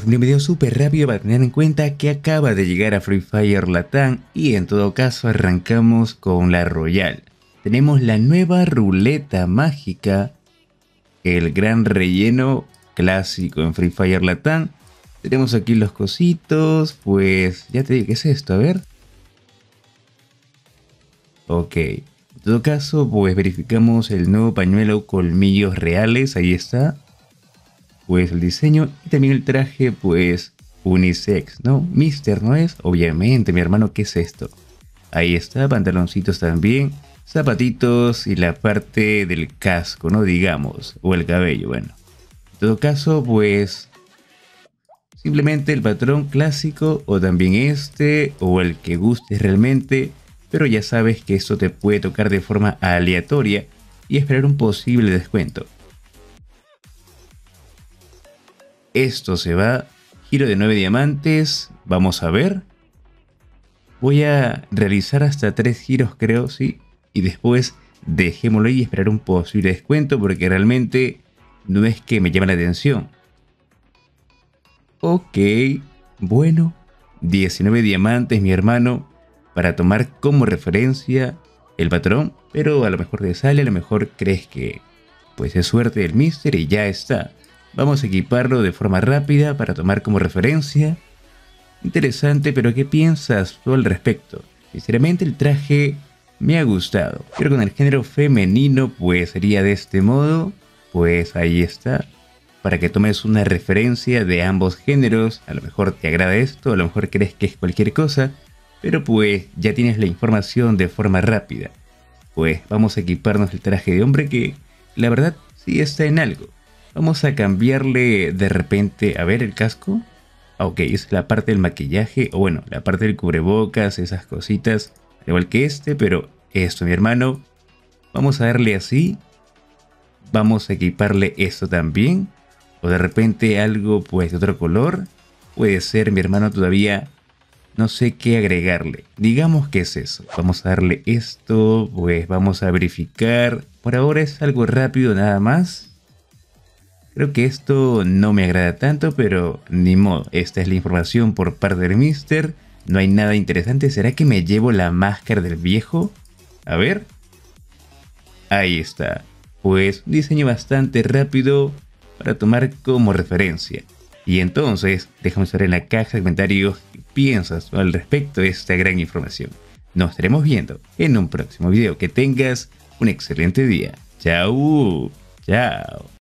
resumir un video súper rápido para tener en cuenta que acaba de llegar a Free Fire Latam y en todo caso arrancamos con la Royal. Tenemos la nueva ruleta mágica, el gran relleno clásico en Free Fire Latam. Tenemos aquí los cositos, pues ya te digo, ¿qué es esto? A ver. Ok, en todo caso pues verificamos el nuevo pañuelo colmillos reales, ahí está. Pues el diseño y también el traje pues unisex, ¿no? Mister no es, obviamente mi hermano, ¿qué es esto? Ahí está, pantaloncitos también, zapatitos y la parte del casco, ¿no? Digamos, o el cabello, bueno. En todo caso pues simplemente el patrón clásico o también este o el que guste realmente, pero ya sabes que esto te puede tocar de forma aleatoria y esperar un posible descuento. Esto se va, giro de 9 diamantes, vamos a ver. Voy a realizar hasta 3 giros creo, sí. Y después dejémoslo ahí y esperar un posible descuento porque realmente no es que me llame la atención. Ok, bueno, 19 diamantes mi hermano para tomar como referencia el patrón. Pero a lo mejor te sale, a lo mejor crees que pues es suerte del Mister y ya está. Vamos a equiparlo de forma rápida para tomar como referencia. Interesante, pero ¿qué piensas tú al respecto? Sinceramente el traje me ha gustado. Pero con el género femenino pues sería de este modo. Pues ahí está. Para que tomes una referencia de ambos géneros. A lo mejor te agrada esto, a lo mejor crees que es cualquier cosa. Pero pues ya tienes la información de forma rápida. Pues vamos a equiparnos el traje de hombre que la verdad sí está en algo. Vamos a cambiarle de repente, a ver el casco. Ok, es la parte del maquillaje, o bueno, la parte del cubrebocas, esas cositas, al igual que este, pero esto mi hermano. Vamos a darle así. Vamos a equiparle esto también. O de repente algo pues de otro color. Puede ser mi hermano todavía. No sé qué agregarle. Digamos que es eso. Vamos a darle esto, pues vamos a verificar. Por ahora es algo rápido nada más. Creo que esto no me agrada tanto, pero ni modo. Esta es la información por parte del Mister. No hay nada interesante. ¿Será que me llevo la máscara del viejo? A ver. Ahí está. Pues un diseño bastante rápido para tomar como referencia. Y entonces, déjame saber en la caja de comentarios qué piensas al respecto de esta gran información. Nos estaremos viendo en un próximo video. Que tengas un excelente día. Chao. Chao.